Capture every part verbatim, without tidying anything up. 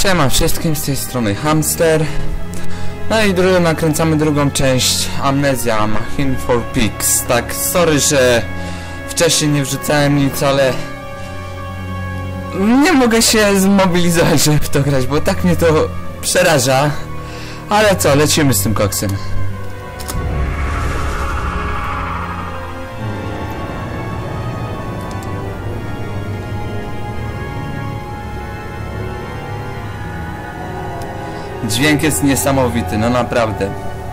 Siema wszystkim, z tej strony Hamster. No i drugo, nakręcamy drugą część Amnesia Machine for Pigs. Tak, sorry, że wcześniej nie wrzucałem nic, ale nie mogę się zmobilizować, żeby w to grać, bo tak mnie to przeraża. Ale co, lecimy z tym koksem. Dźwięk jest niesamowity, no naprawdę.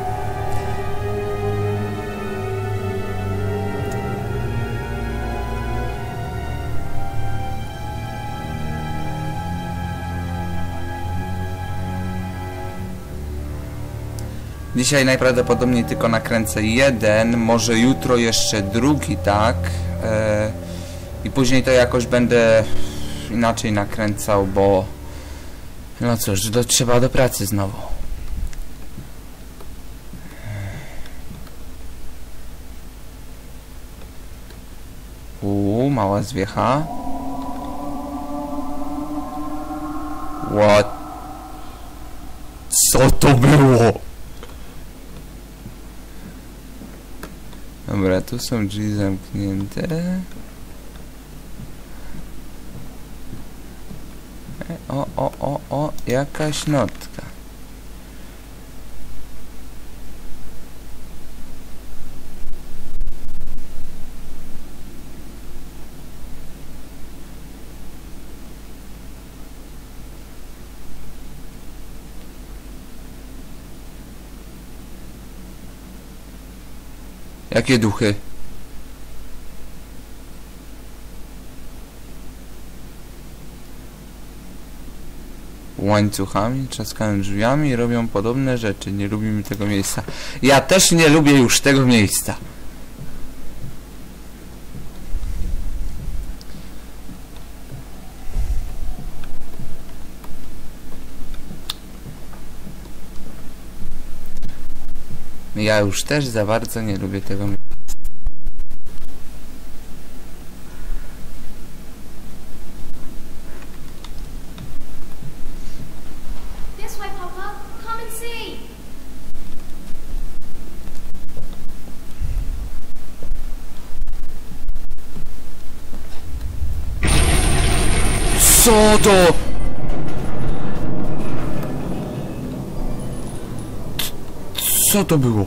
Dzisiaj najprawdopodobniej tylko nakręcę jeden, może jutro jeszcze drugi, tak? Eee, I później to jakoś będę inaczej nakręcał, bo... No cóż, do, trzeba do pracy znowu. Uuu, mała zwiecha. What? Co to było? Dobra, tu są drzwi zamknięte. O, o, o, o, jakaś notka. Jakie duchy? Łańcuchami, trzaskają drzwiami i robią podobne rzeczy. Nie lubimy tego miejsca. Ja też nie lubię już tego miejsca. Ja już też za bardzo nie lubię tego miejsca. Co to? Co to było?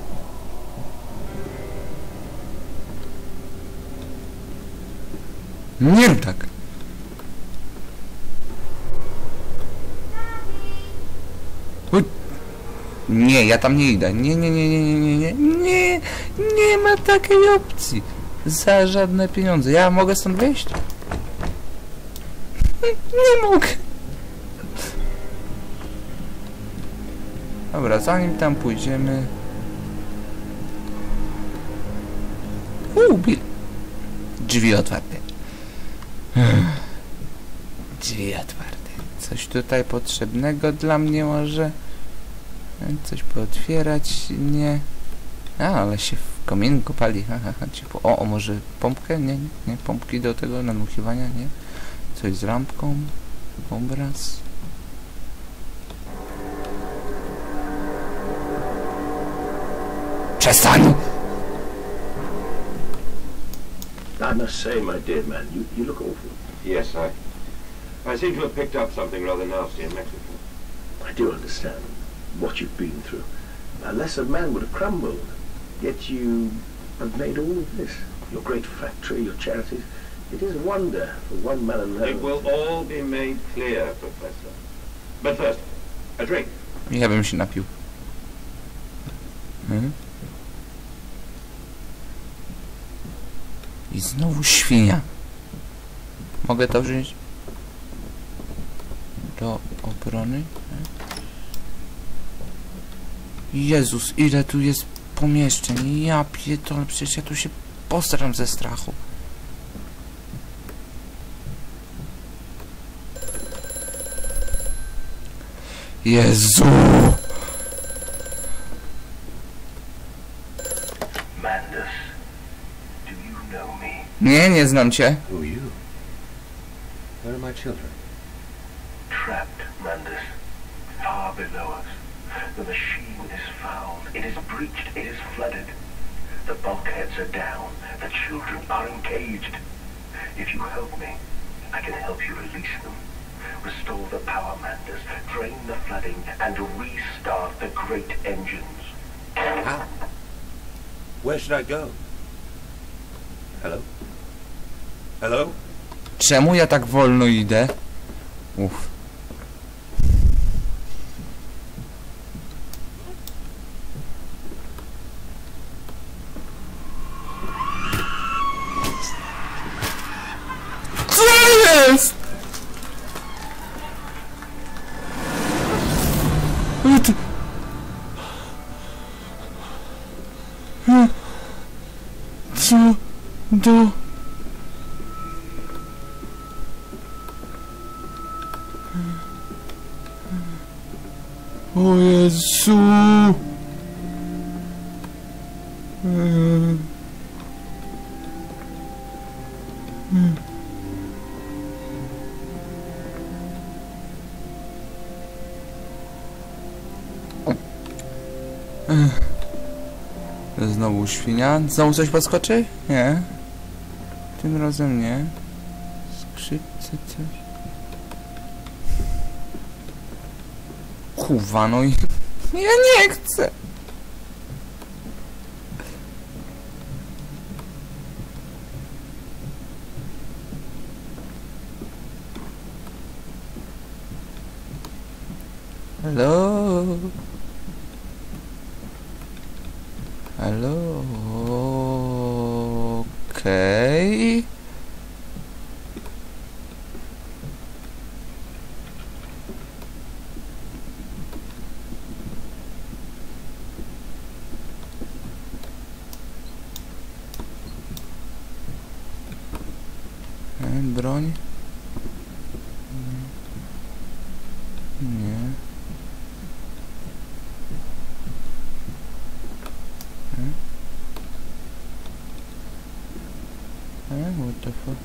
Nie rób tak. Nie, ja tam nie idę. Nie, nie, nie, nie, nie, nie, nie, nie ma takiej opcji. Za żadne pieniądze. Ja mogę stąd wyjść? Nie mogę. Dobra, zanim tam pójdziemy... Uuu, Bill. Drzwi otwarte. Drzwi otwarte. Coś tutaj potrzebnego dla mnie może? Coś pootwierać? Nie. A, ale się w kominku pali. O, o, może pompkę? Nie, nie, nie. Pompki do tego nadmuchiwania? Nie. Coś z lampką? Obraz? Przestań! I must say, my dear man, you, you look awful. Yes, I... I seem to have picked up something rather nasty in Mexico. I do understand what you've been through. A lesser man would have crumbled. Yet you have made all of this. Your great factory, your charities. It is a wonder for one man alone. It will all be made clear, Professor. But first, a drink. Ja bym się napił. Hmm? I znowu świnia. Mogę to wziąć do obrony? Jezus, ile tu jest pomieszczeń. Ja pierdolę, przecież ja tu się postaram ze strachu. Jezu! Mandus, do you know me? Nie, nie znam cię. Who are you? Where are my children? trapped, Mandus, far below us. The machine is foul. It is breached. It is flooded. The bulkheads are down. The children are encaged. If you help me, I can help you release them. Restore the power, Mandus, drain the flooding, and restart the great engines. How? Where should I go? Hello? Hello? Czemu ja tak wolno idę? Uff. Co jest? Co do... O Jezu! Znowu świnia? Znowu coś podskoczy? Nie. Tym razem nie. Skrzypce coś. Kurwa, no i... Ja nie chcę! Hello? Hello? Okej. Okay. Broń? Nie. Hmm? Eh, what the fuck?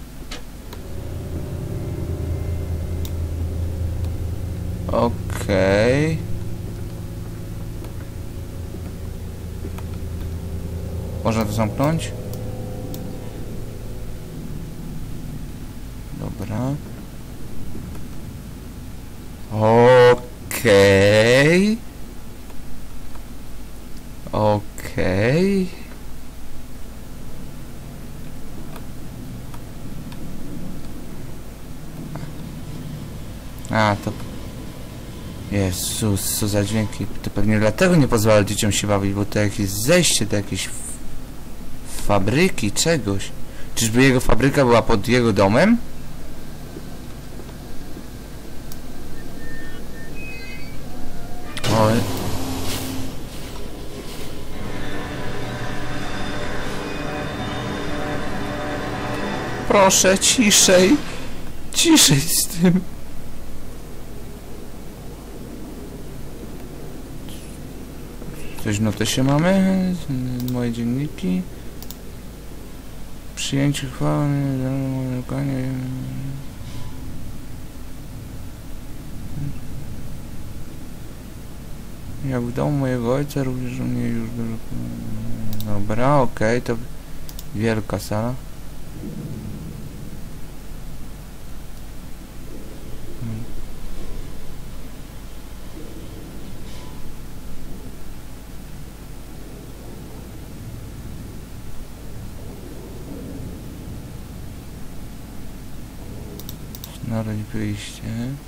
Okej. Okay. Można to zamknąć? Dobra. Okej. Okej. A, to... Jezus, co za dźwięki. To pewnie dlatego nie pozwala dzieciom się bawić, bo to jakieś zejście do jakiejś fabryki, czegoś. Czyżby jego fabryka była pod jego domem? Oj. Proszę, ciszej. Ciszej z tym. Coś w notesie mamy? Moje dzienniki. Przyjęcie chwały. Jak w domu mojego ojca, również u mnie już dużo... Dobra, okej, okay, to wielka sala. Znaleźć wyjście.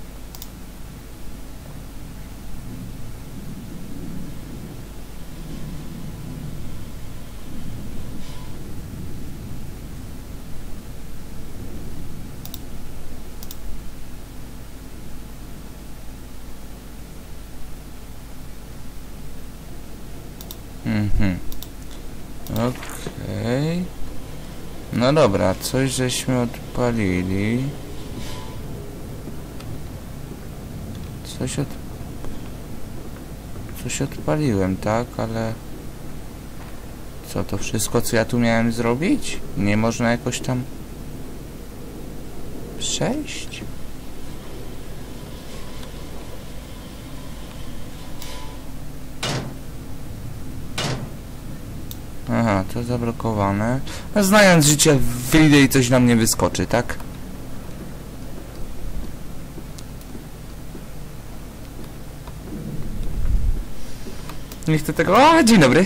Mhm. Okej. Okay. No dobra, coś żeśmy odpalili. Coś od... Coś odpaliłem, tak? Ale... Co, to wszystko, co ja tu miałem zrobić? Nie można jakoś tam... przejść? Aha, to zablokowane. No, znając życie, wyjdę i coś na mnie wyskoczy, tak? Nie chcę tego... O, dzień dobry.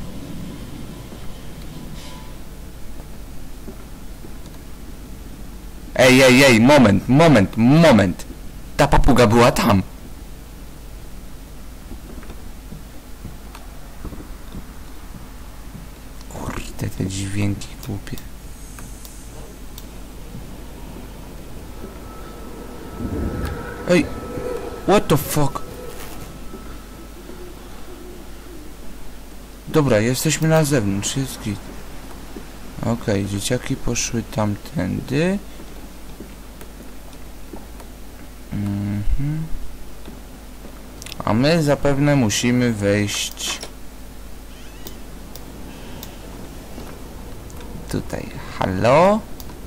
Ej, ej, ej, moment, moment, moment. Ta papuga była tam. Kurde, te dźwięki głupie. Ej, what the fuck? Dobra, jesteśmy na zewnątrz, jest git. Okej, okay, dzieciaki poszły tamtędy. Mhm. A my zapewne musimy wejść tutaj. Halo?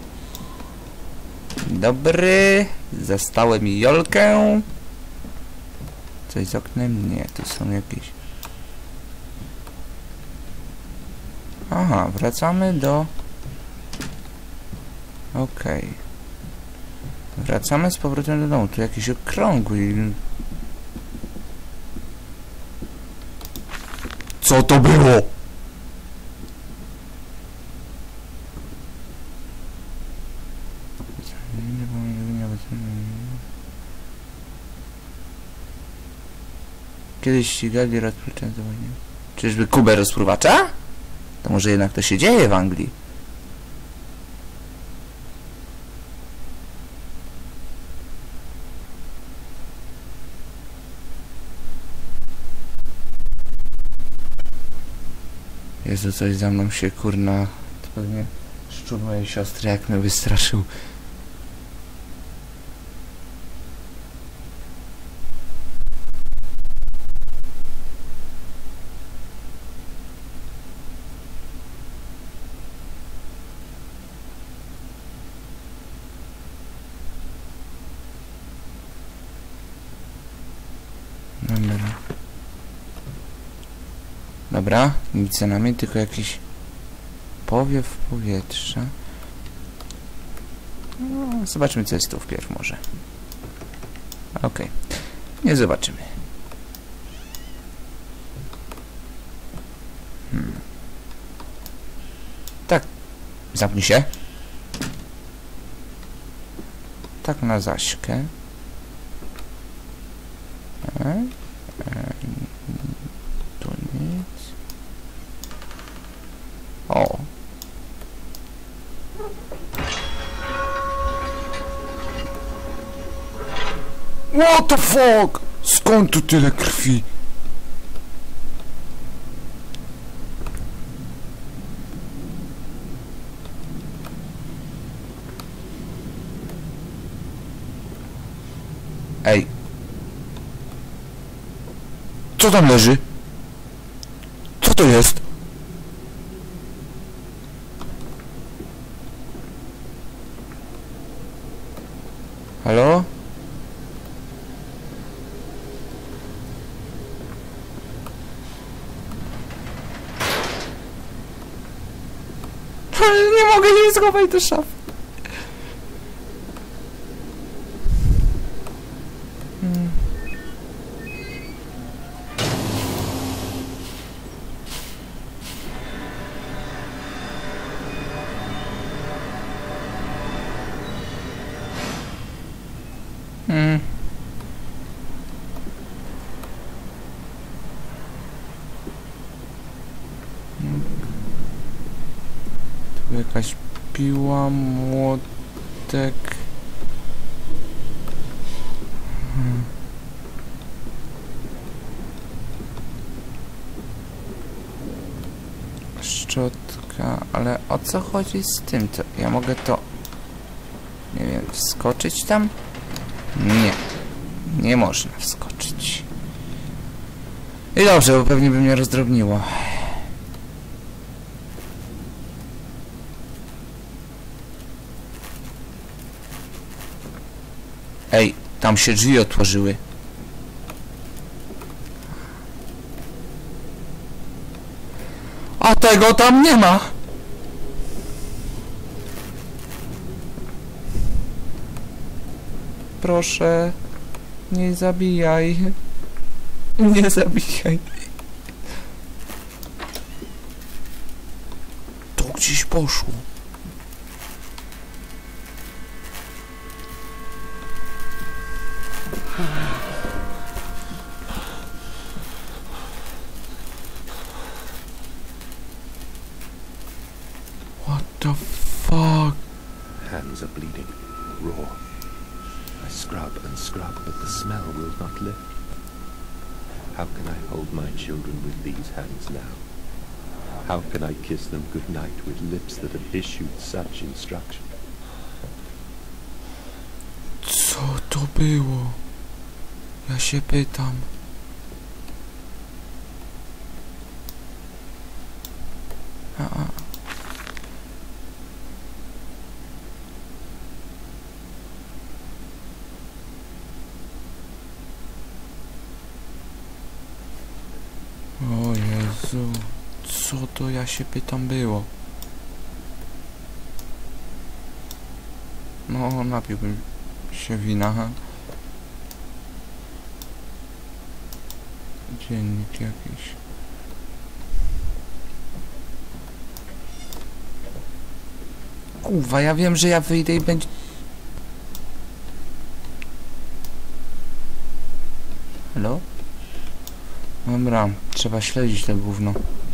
Dobry. Zastałem Jolkę. Coś z oknem? Nie, tu są jakieś... Aha, wracamy do... Okej. Okay. Wracamy z powrotem do domu. Tu jakiś okrągły... Co to było? Kiedyś ścigali rozpoczętowanie. Czyżby Kubę rozpruwacza? To może jednak to się dzieje w Anglii. Jezu, coś za mną się, kurna... To pewnie szczur mojej siostry, jak mnie wystraszył. Dobra. Dobra, nic za nami, tylko jakiś powiew powietrza. No, zobaczmy, co jest tu wpierw może. Okej. Okay. Nie zobaczymy. Hmm. Tak. Zamknij się. Tak na Zaśkę. E? E, tu nic. O. What the fuck? Skąd tu tyle krwi? Ej. Co tam leży? Co to jest? Halo? Nie mogę jej schować do szafy. Hmm. Hmm. Tu jakaś piła, młotek. Hmm. Szczotka, ale o co chodzi z tym? To ja mogę to, nie wiem, wskoczyć tam? Nie, nie można wskoczyć. I dobrze, bo pewnie by mnie rozdrobniło. Ej, tam się drzwi otworzyły. A tego tam nie ma! Proszę, nie zabijaj. Nie zabijaj. To gdzieś poszło. What the fuck? Hands are bleeding, raw. I scrub and scrub, but the smell will not lift. How can I hold my children with these hands now? How can I kiss them goodnight with lips that have issued such instruction? Co to było? Ja się pytam. A, a. O Jezu, co to ja się pytam było? No, napiłbym się wina. Dziennik jakiś. Kurwa, ja wiem, że ja wyjdę i będzie... Halo? Dobra, trzeba śledzić to gówno.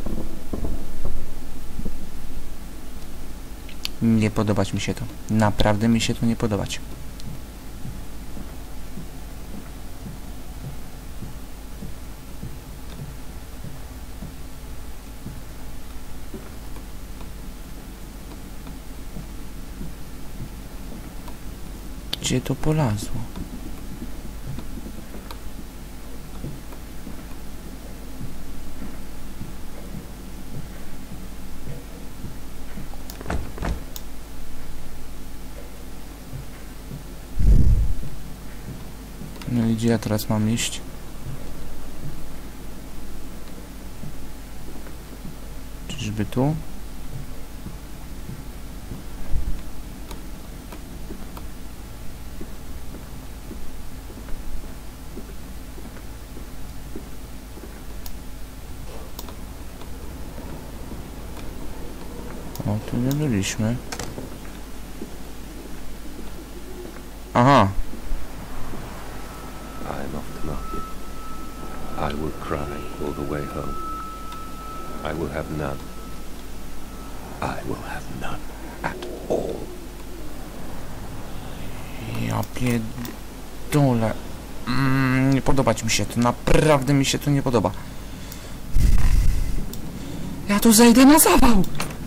Nie podobać mi się to. Naprawdę mi się to nie podobać. Gdzie to polazło? No i gdzie ja teraz mam iść? Czyżby tu? O, tu nie byliśmy. Aha. I'm off to market. I will cry all the way home. I will have none. I will have none at all. Ja pierdolę. Mm, nie podobać mi się to. Naprawdę mi się to nie podoba. Ja tu zejdę na zawał.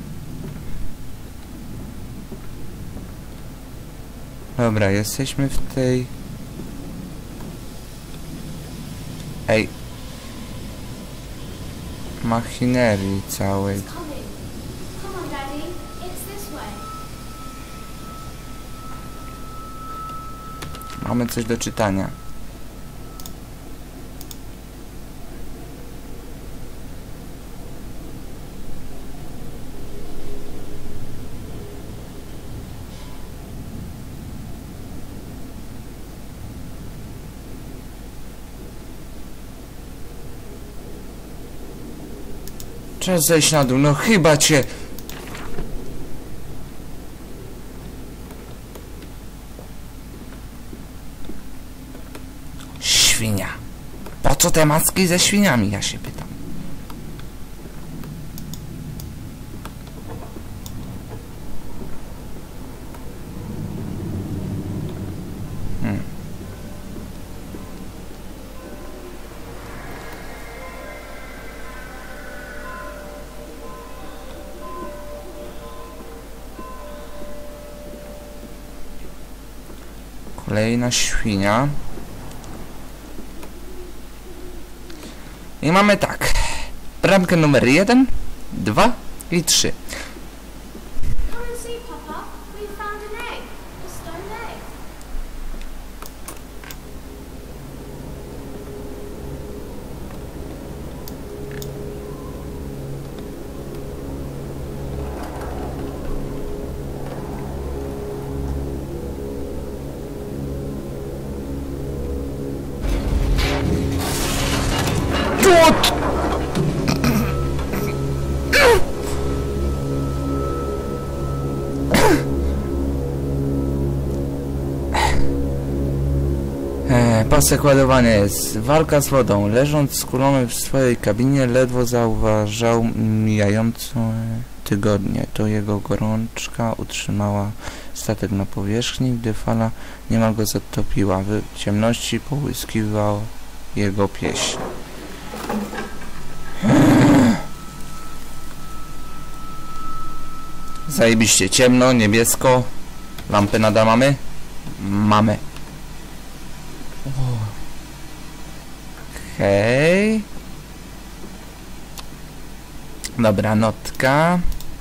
Dobra, jesteśmy w tej... Ej. Machinerii całej. Mamy coś do czytania. Czas zejść na dół, no chyba cię... Świnia. Po co te macki ze świniami, ja się pytam. Hmm. Kolejna świnia. I mamy tak. Bramkę numer jeden, dwa i trzy. Tot! E, pasek ładowania jest. Walka z wodą. Leżąc skulony w swojej kabinie, ledwo zauważał mijające tygodnie. To jego gorączka utrzymała statek na powierzchni, gdy fala niemal go zatopiła. W ciemności połyskiwał jego pieśń. Zajebiście ciemno, niebiesko. Lampy nadal mamy? Mamy. Okej. Okay. Dobra, notka.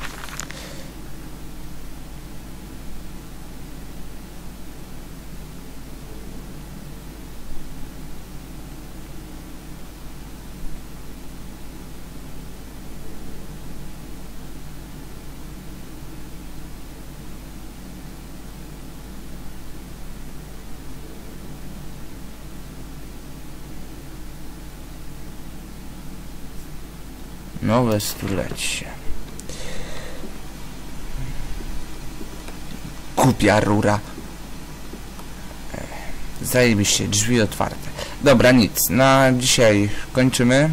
Nowe stulecie. Głupia rura. Zajebiście, drzwi otwarte. Dobra, nic. Na dzisiaj kończymy.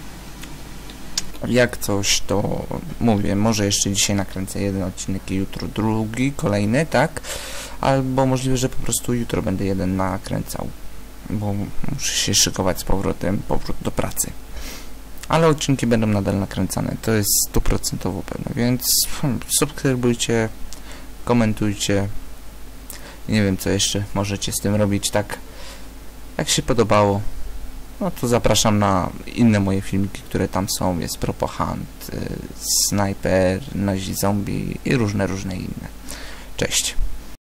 Jak coś, to mówię, może jeszcze dzisiaj nakręcę jeden odcinek i jutro drugi, kolejny, tak? Albo możliwe, że po prostu jutro będę jeden nakręcał. Bo muszę się szykować z powrotem, powrót do pracy. Ale odcinki będą nadal nakręcane, to jest stuprocentowo pewne, więc subskrybujcie, komentujcie. Nie wiem, co jeszcze możecie z tym robić, tak jak się podobało. No to zapraszam na inne moje filmiki, które tam są. Jest Propo Hunt, y, Sniper, Nazi Zombie i różne, różne inne. Cześć.